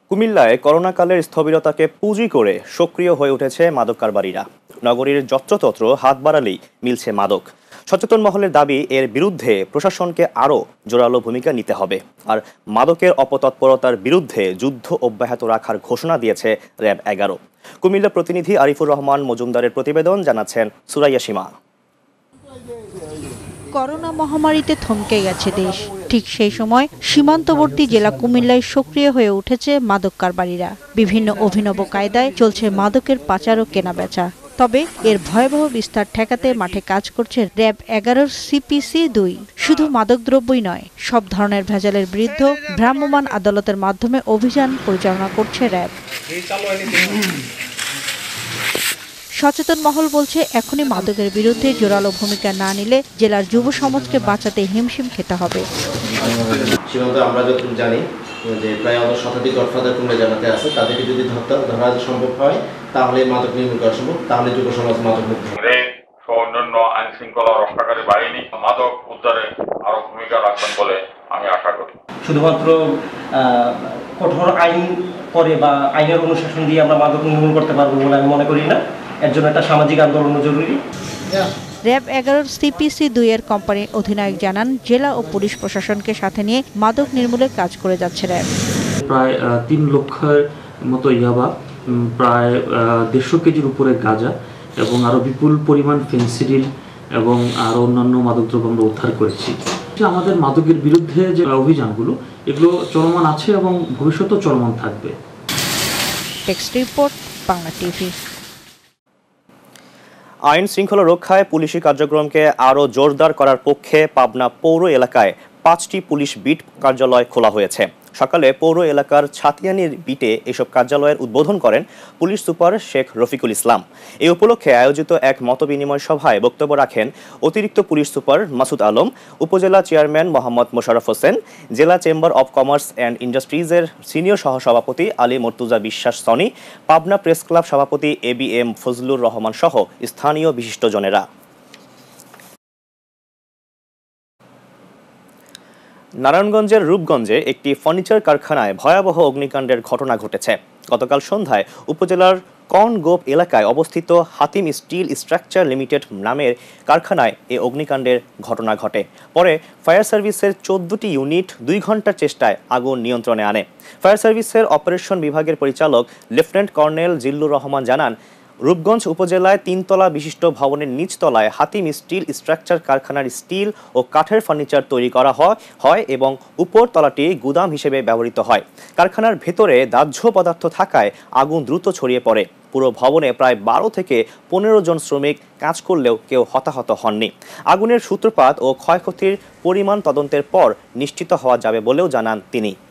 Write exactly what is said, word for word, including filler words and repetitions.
কুমিল্লায় করোনাকালের স্থবিরতাকে পুঁজি করে সক্রিয় হয়ে উঠেছে মাদক কারবারিরা। নগরীর যত্রতত্র হাত বাড়ালেই মিলছে মাদক। সচেতন মহলের দাবি, এর বিরুদ্ধে প্রশাসনকে আরও জোরালো ভূমিকা নিতে হবে। আর মাদকের অপতৎপরতার বিরুদ্ধে যুদ্ধ অব্যাহত রাখার ঘোষণা দিয়েছে র্যাব এগারো। কুমিল্লা প্রতিনিধি আরিফুর রহমান মজুমদারের প্রতিবেদন, জানাচ্ছেন সুরাইয়া সীমা। করোনা মহামারীতে থমকে গেছে দেশ, ঠিক সেই সময় সীমান্তবর্তী জেলা কুমিল্লায় সক্রিয় হয়ে উঠেছে মাদক কারবারিরা। বিভিন্ন অভিনব কায়দায় চলছে মাদকের পাচার ও কেনাবেচা। তবে এর ভয়াবহ বিস্তার ঠেকাতে মাঠে কাজ করছে র্যাব এগারোর সিপিসি দুই। শুধু মাদকদ্রব্যই নয়, সব ধরনের ভেজালের বিরুদ্ধে ভ্রাম্যমাণ আদালতের মাধ্যমে অভিযান পরিচালনা করছে র্যাব। সচেতন মহল বলছে, এখনই মাদকের বিরুদ্ধে জোরালো ভূমিকা না নিলে জেলার যুব সমাজকে বাঁচাতে হিমশিম খেতে হবে। সীমান্তে আমরা যতটুকু জানি যে প্রায় অত শতাধিক গডফাদার কুমিল্লা জেলাতে আছে, তাদেরকে যদি ধরতে ধরা সম্ভব হয় তাহলে মাদক নির্মূল করা সম্ভব, তাহলে যুব সমাজ মাদক মুক্ত হবে। অন্যান্য আইন শৃঙ্খলা রক্ষাকারী বাহিনী মাদক উদ্ধারে আরো ভূমিকা রাখবেন বলে আমি আশা করি। শুধুমাত্র কঠোর আইন করে বা আইনের অনুশাসন দিয়ে আমরা মাদক নির্মূল করতে পারবো বলে আমি মনে করি না। এর জন্য একটা সামাজিক আন্দোলন জরুরি। র্যাব এগারোর সিপিসি দুই এর কোম্পানির অধিনায়ক জানান, জেলা ও পুলিশ প্রশাসনকে সাথে নিয়ে মাদক নির্মূলের কাজ করে যাচ্ছে র্যাব। প্রায় তিন লক্ষের মতো ইয়াবা, প্রায় দেড়শো কেজির উপরে গাঁজা এবং আরো বিপুল পরিমাণ ফেন্সিডিল এবং আরো অন্যান্য মাদকদ্রব্য আমরা উদ্ধার করেছি। আমাদের মাদকের বিরুদ্ধে যে অভিযানগুলো, এগুলো চলমান আছে এবং ভবিষ্যতেও চলমান থাকবে। Text report, Bangla TV. আইন শৃঙ্খলা রক্ষায় পুলিশি কার্যক্রমকে আরও জোরদার করার পক্ষে পাবনা পৌর এলাকায় পাঁচটি পুলিশ বিট কার্যালয় খোলা হয়েছে। সকালে পৌর এলাকার ছাতিয়ানির বিটে এসব কার্যালয়ের উদ্বোধন করেন পুলিশ সুপার শেখ রফিকুল ইসলাম। এই উপলক্ষে আয়োজিত এক মতবিনিময় সভায় বক্তব্য রাখেন অতিরিক্ত পুলিশ সুপার মাসুদ আলম, উপজেলা চেয়ারম্যান মোহাম্মদ মোশাররফ হোসেন, জেলা চেম্বার অব কমার্স অ্যান্ড ইন্ডাস্ট্রিজের সিনিয়র সহসভাপতি আলী মর্তুজা বিশ্বাস সনি, পাবনা প্রেস ক্লাব সভাপতি A B M Fazlur Rahman সহ স্থানীয় বিশিষ্টজনেরা। নারায়ণগঞ্জের রূপগঞ্জে একটি ফার্নিচার কারখানায় ভয়াবহ অগ্নিকাণ্ডের ঘটনা ঘটেছে। গতকাল সন্ধ্যায় উপজেলার কর্নগোপ এলাকায় অবস্থিত হাতিম স্টিল স্ট্রাকচার লিমিটেড নামের কারখানায় এ অগ্নিকাণ্ডের ঘটনা ঘটে। পরে ফায়ার সার্ভিসের চোদ্দটি ইউনিট দুই ঘন্টার চেষ্টায় আগুন নিয়ন্ত্রণে আনে। ফায়ার সার্ভিসের অপারেশন বিভাগের পরিচালক লেফটেন্যান্ট কর্নেল জিল্লুর রহমান জানান, রূপগঞ্জ উপজেলায় তিনতলা বিশিষ্ট ভবনের নিচতলায় হাতিম স্টিল স্ট্রাকচার কারখানার স্টিল ও কাঠের ফার্নিচার তৈরি করা হয় এবং উপর তলাটি গুদাম হিসেবে ব্যবহৃত হয়। কারখানার ভেতরে দাহ্য পদার্থ থাকায় আগুন দ্রুত ছড়িয়ে পড়ে। পুরো ভবনে প্রায় বারো থেকে পনেরো জন শ্রমিক কাজ করলেও কেউ হতাহত হননি। আগুনের সূত্রপাত ও ক্ষয়ক্ষতির পরিমাণ তদন্তের পর নিশ্চিত হওয়া যাবে বলেও জানান তিনি।